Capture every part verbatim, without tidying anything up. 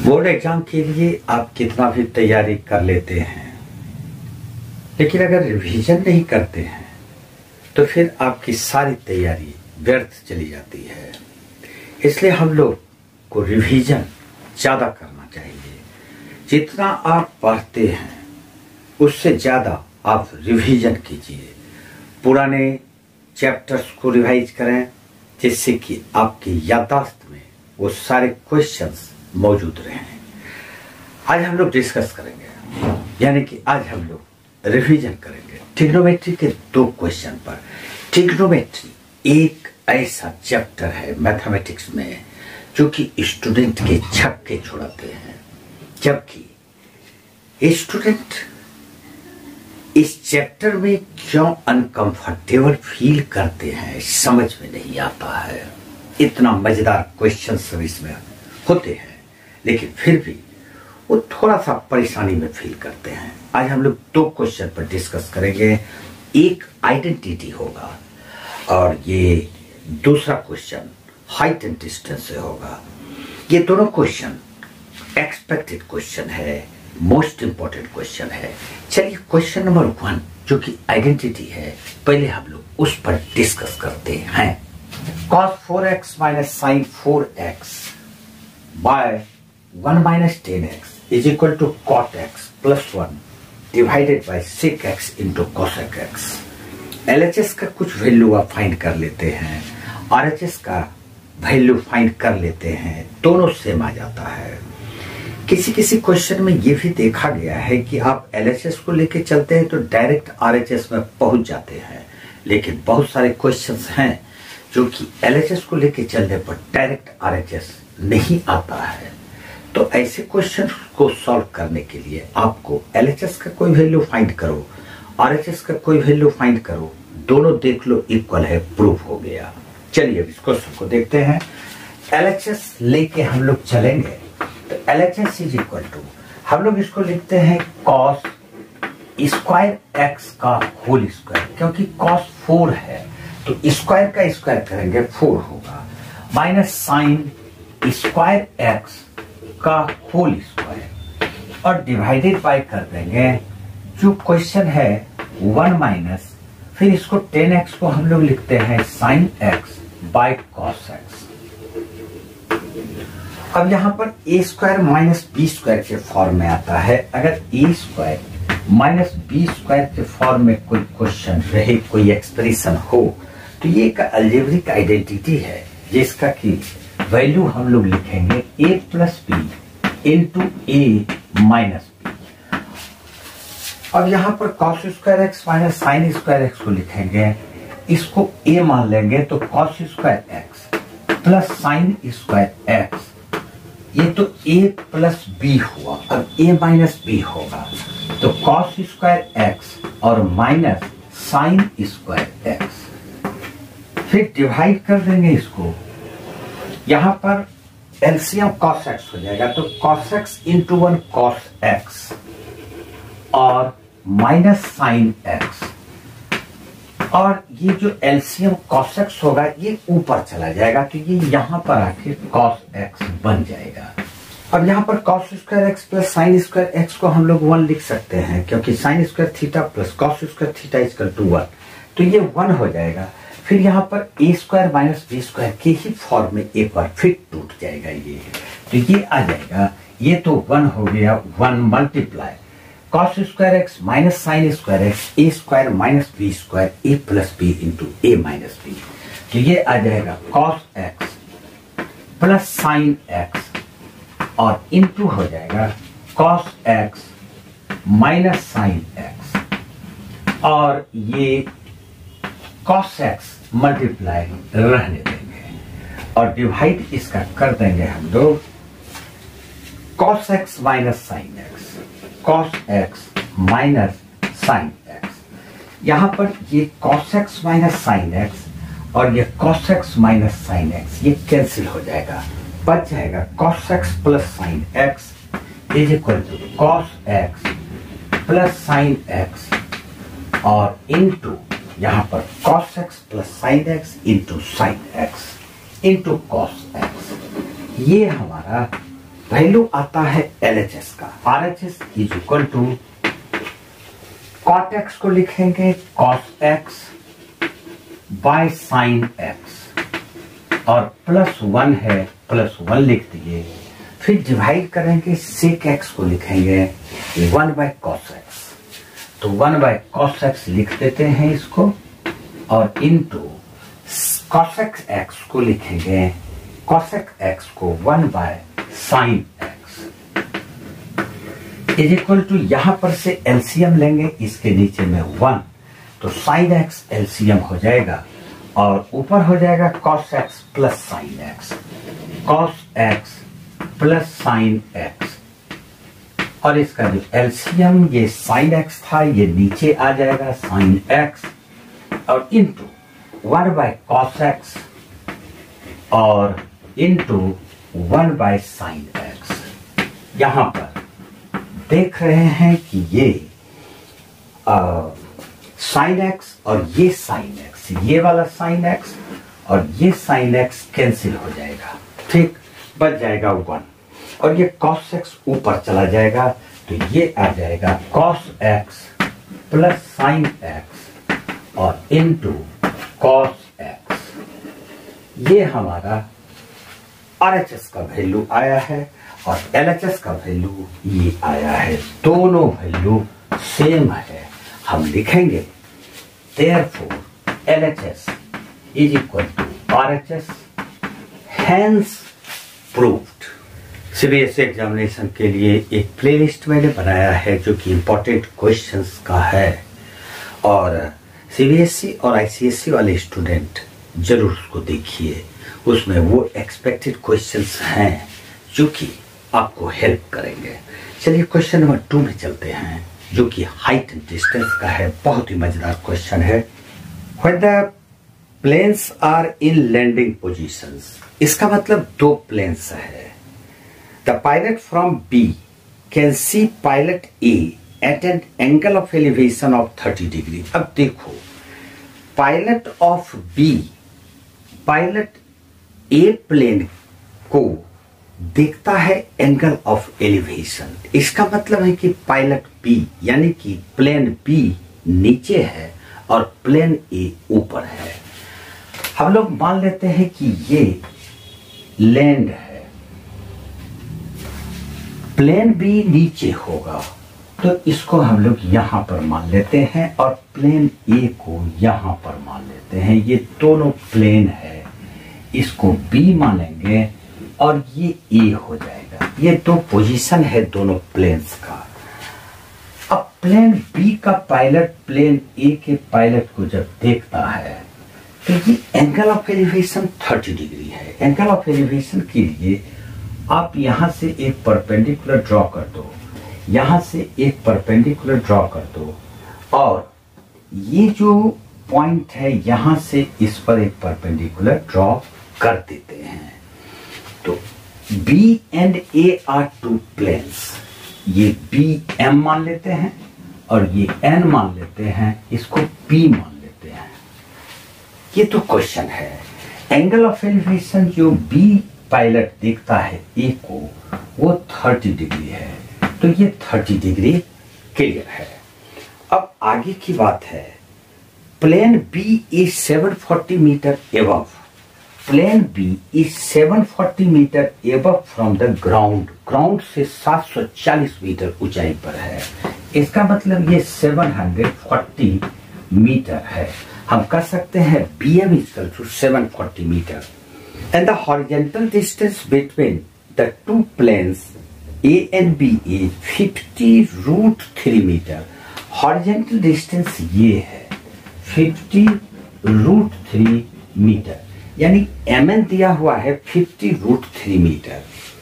Board exam के लिए आप कितना भी तैयारी कर लेते हैं, लेकिन अगर रिवीजन नहीं करते हैं तो फिर आपकी सारी तैयारी व्यर्थ चली जाती है। इसलिए हम लोग को रिवीजन ज़्यादा करना चाहिए। जितना आप पढ़ते हैं उससे ज़्यादा आप रिवीजन कीजिए। पुराने चैप्टर्स को रिवाइज करें जिससे कि आपकी याददाश्त में वो सारे क्वेश्चंस मौजूद रहें। आज हम लोग डिस्कस करेंगे, यानी कि आज हम लोग रिवीजन करेंगे ट्रिग्नोमेट्री के दो क्वेश्चन पर। ट्रिग्नोमेट्री एक ऐसा चैप्टर है मैथमेटिक्स में जो कि स्टूडेंट के छक्के छुड़ाते हैं, जबकि स्टूडेंट इस चैप्टर में क्यों अनकंफर्टेबल फील करते हैं समझ में नहीं आता है। इतना मजेदार क्वेश्चन सब इसमें होते हैं, लेकिन फिर भी वो थोड़ा सा परेशानी में फील करते हैं। आज हम लोग दो क्वेश्चन पर डिस्कस करेंगे। एक आइडेंटिटी होगा और ये दूसरा क्वेश्चन हाइट एंड डिस्टेंस से होगा। ये दोनों क्वेश्चन एक्सपेक्टेड क्वेश्चन है, मोस्ट इंपॉर्टेंट क्वेश्चन है। चलिए क्वेश्चन नंबर वन जो कि आइडेंटिटी है, पहले हम लोग उस पर डिस्कस करते हैं। cos four x minus sine four x by one minus ten x is equal to cot x plus one divided by sec x into cosec x. L H S का कुछ वैल्यू आप find कर लेते हैं, R H S का value find कर लेते हैं, दोनों सेम आ जाता है। किसी किसी क्वेश्चन में ये भी देखा गया है कि आप एल एच एस को लेके चलते हैं तो डायरेक्ट आर एच एस में पहुंच जाते हैं, लेकिन बहुत सारे क्वेश्चंस हैं जो कि एल एच एस को लेके चलने पर डायरेक्ट आर एच एस नहीं आता है। तो ऐसे क्वेश्चन को सॉल्व करने के लिए आपको एल एच एस का कोई वैल्यू फाइंड करो, आर एच एस का कोई वैल्यू फाइंड करो, दोनों देख लो इक्वल है, प्रूफ हो गया। चलिए अब इस क्वेश्चन को देखते हैं। एल एच एस लेके हम लोग चलेंगे तो L H S is equal to, हम लोग इसको लिखते हैं कॉस स्क्वायर एक्स का होल स्क्वायर, क्योंकि कॉस फोर है तो स्क्वायर का स्क्वायर करेंगे फोर होगा, माइनस साइन स्क्वायर एक्स का होल स्क्वायर और डिवाइडेड बाय कर देंगे जो क्वेश्चन है वन माइनस, फिर इसको टेन एक्स को हम लोग लिखते हैं sine x by cos x. अब यहां पर A square minus B square के फॉर्म में आता है। अगर A square minus B square के फॉर्म में कोई क्वेश्चन रहे, कोई एक्सप्रेशन हो, तो ये एक अलजेब्रिक आइडेंटिटी है जिसका कि वैल्यू हम लोग लिखेंगे A plus B into A minus B. अब यहां पर cos square x minus sine square x को लिखेंगे, इसको ए मान लेंगे तो cos square x plus sine square x, ये तो a प्लस बी हुआ। अब a माइनस बी होगा तो कॉस स्क्वायर एक्स और माइनस साइन स्क्वायर एक्स, फिर डिवाइड कर देंगे इसको। यहां पर एलसीएम कॉस एक्स हो जाएगा तो cos x into one cos x और माइनस साइन एक्स, और ये जो एलसीएम कॉस एक्स होगा ये ऊपर चला जाएगा तो ये यहां पर आके कॉस एक्स बन जाएगा। अब यहां पर cos square x plus sine square x को हम लोग वन लिख सकते हैं, क्योंकि sine square theta plus cos square theta equal to one, तो ये वन हो जाएगा। फिर यहाँ पर A square minus B square के ही फॉर्म में एक बार फिर टूट जाएगा ये, तो ये आ जाएगा, ये तो वन हो गया, one multiply cos square x minus sine square x A square minus B square A plus B into A minus B, तो ये आ जाएगा cos x plus sine x और इंटू हो जाएगा cos x minus sine x, और ये cos x multiply रहने देंगे और डिवाइड इसका कर देंगे हम लोग cos x minus sine x, cos x minus sine x. यहां पर ये cos x minus sine x और ये cos x minus sine x ये कैंसिल हो जाएगा, बच जाएगा cos x plus sine x is equal to cos x plus sine x और इंटू यहां पर cos x plus sine x into sine x into cos x. ये हमारा वैल्यू आता है एल एच एस का। R H S is equal to cot x को लिखेंगे cos x by sine x और प्लस वन है प्लस वन लिख दिए। फिर डिवाइड करेंगे सेक एक्स को लिखेंगे वन बाय कॉस एक्स, तो वन बाय कॉस एक्स लिख देते हैं इसको और इनटू कॉस एक्स को लिखेंगे कॉसेक एक्स को one by sine x is equal to यहां पर से एलसीएम लेंगे इसके नीचे में वन, तो साइन एक्स एलसीएम हो जाएगा और ऊपर हो जाएगा cos x plus sine x, cos x plus sine x और इसका जो एलसीएम ये साइन एक्स था ये नीचे आ जाएगा साइन एक्स और into one by cos x और into one by sine x. यहां पर देख रहे हैं कि ये साइन एक्स और ये साइन एक्स, ये वाला साइन एक्स और ये साइन एक्स कैंसिल हो जाएगा, ठीक, बच जाएगा वन और ये कॉस एक्स ऊपर चला जाएगा तो ये आ जाएगा cos x plus sine x और इनटू कॉस एक्स। ये हमारा आर एच एस का वैल्यू आया है और एल एच एस का वैल्यू ये आया है, दोनों वैल्यू सेम है। हम लिखेंगे therefore L H S is equal to R H S, hence proved. CBSE examination के लिए एक प्लेलिस्ट मैंने बनाया है जो कि इंपॉर्टेंट क्वेश्चंस का है और सीबीएसई और आईसीएसई वाले स्टूडेंट जरूर उसको देखिए, उसमें वो एक्सपेक्टेड क्वेश्चंस हैं जो कि आपको हेल्प करेंगे। चलिए क्वेश्चन नंबर टू में चलते हैं जो कि हाइट एंड डिस्टेंस का है, बहुत ही मजेदार क्वेश्चन है। When the planes are in landing positions, इसका मतलब दो प्लेन्स है। The pilot from B can see pilot A at an angle of elevation of thirty degree. अब देखो pilot of B, pilot A plane को देखता है एंगल ऑफ एलिवेशन, इसका मतलब है कि पायलट बी यानी कि प्लेन बी नीचे है और प्लेन ए ऊपर है। हम लोग मान लेते हैं कि ये लैंड है, प्लेन बी नीचे होगा तो इसको हम लोग यहां पर मान लेते हैं और प्लेन ए को यहां पर मान लेते हैं। ये दोनों प्लेन है, इसको बी मानेंगे और ये ए हो जाएगा। ये दो पोजीशन है दोनों प्लेन्स का। अब प्लेन बी का पायलट प्लेन ए के पायलट को जब देखता है तो ये angle of elevation thirty degree है। एंगल ऑफ एलिवेशन के लिए आप यहां से एक परपेंडिकुलर ड्रॉ कर दो, यहां से एक परपेंडिकुलर ड्रॉ कर दो और ये जो पॉइंट है यहां से इस पर एक परपेंडिकुलर ड्रॉ कर देते हैं। तो B and A are two planes, ये B M मान लेते हैं और ये N मान लेते हैं, इसको P मान लेते हैं। ये तो क्वेश्चन है। एंगल ऑफ एलिवेशन जो B पायलट देखता है A को वो थर्टी डिग्री है, तो ये थर्टी डिग्री क्लियर है। अब आगे की बात है, plane B is seven forty metre above, plane B is seven forty metre above from the ground, ground से सेवन हंड्रेड फोर्टी मीटर ऊंचाई पर है। इसका मतलब ये सेवन हंड्रेड फोर्टी मीटर है। हम कह सकते हैं B M is equal to seven forty metre and the horizontal distance between the two planes A and B is fifty root three metre. horizontal distance ये है फिफ्टी रूट थ्री मीटर, यानी mn दिया हुआ है fifty root three metre.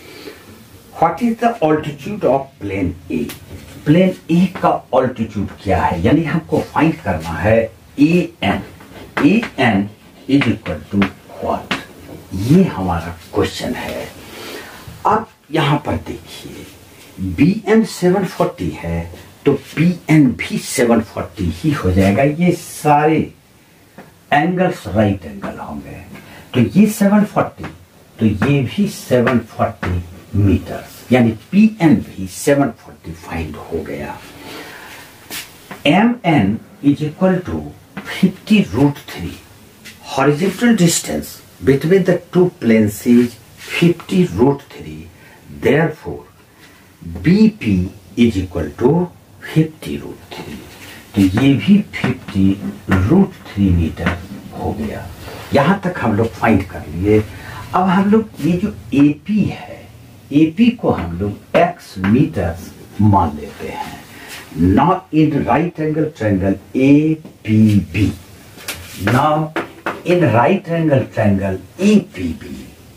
What is the altitude of plane A? Plane A का altitude क्या है, यानी हमको फाइंड करना है an, an is equal to what? ये हमारा क्वेश्चन है। अब यहां पर देखिए B M सेवन फोर्टी है तो P N भी सेवन फोर्टी ही हो जाएगा। ये सारे एंगल्स राइट एंगल होंगे, तो ये सेवन फोर्टी तो ये भी सेवन फोर्टी मीटर्स। यानी पी एन भी सेवन फोर्टी फाइंड हो गया। M N is equal to fifty root three. Horizontal distance between the two planes is fifty root three, therefore BP is equal to fifty root three. तो ये भी fifty root three metre हो गया। यहां तक हम लोग फाइंड कर लिए। अब हम लोग ये जो एपी है, एपी को हम लोग एक्स मीटर्स मान लेते हैं। Now in right angle triangle A P B, now in right angle triangle A P B,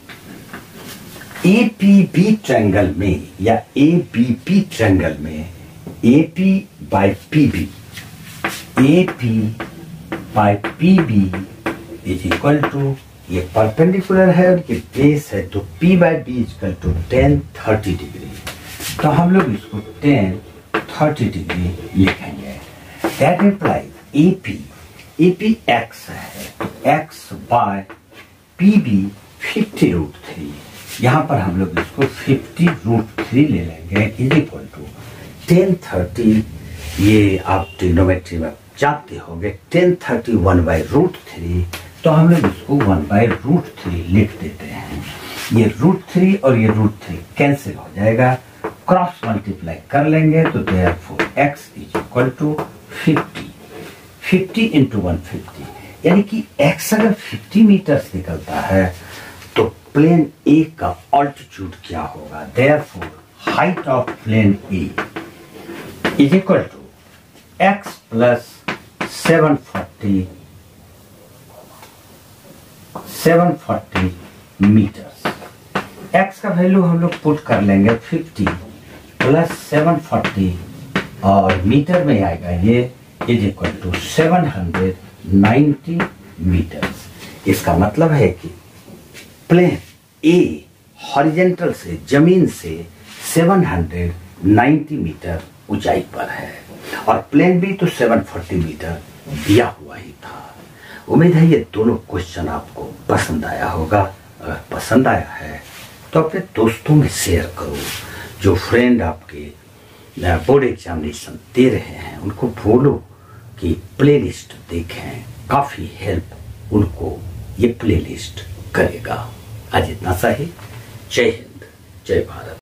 A P B triangle में या ए बी पी ट्रायंगल में A P by P B, A P by P B is equal to, ये perpendicular है और ये base है, तो P by B is equal to tan thirty degree. तो हम लोग इसको टेन थर्टी डिग्री लिखेंगे। That implies A P, A P X है, X by P B fifty root three. यहाँ पर हम लोग इसको फिफ्टी रूट थ्री ले लेंगे is equal to tan thirty, ये आप ट्रिग्नोमेट्री में जानते होंगे, tan thirty one by root three, तो हम लोग इसको वन बाई रूट थ्री लिख देते हैं। ये रूट थ्री और ये रूट थ्री कैंसिल हो जाएगा, क्रॉस मल्टीप्लाई कर लेंगे तो therefore X is equal to fifty, fifty into one fifty, यानी कि एक्स अगर फिफ्टी मीटर्स निकलता है तो प्लेन ए का ऑल्टीट्यूड क्या होगा, therefore height of plane A is equal to X plus seven forty seven forty metres. x का वैल्यू हम लोग पुट कर लेंगे फिफ्टी प्लस सेवन फोर्टी और मीटर में आएगा ये is equal to seven hundred ninety metres. इसका मतलब है कि प्लेन ए हॉरिजॉन्टल से, जमीन से सेवन हंड्रेड नाइन्टी मीटर ऊंचाई पर है और प्लेन भी तो सेवन फोर्टी मीटर दिया हुआ ही था। उम्मीद है ये दोनों क्वेश्चन आपको पसंद आया होगा। अगर पसंद आया है तो अपने दोस्तों में शेयर करो। जो फ्रेंड आपके बोर्ड एग्जामिनेशन दे रहे हैं उनको बोलो कि प्लेलिस्ट देखें, काफ़ी हेल्प उनको ये प्लेलिस्ट करेगा। आज इतना सा ही। जय हिंद, जय भारत।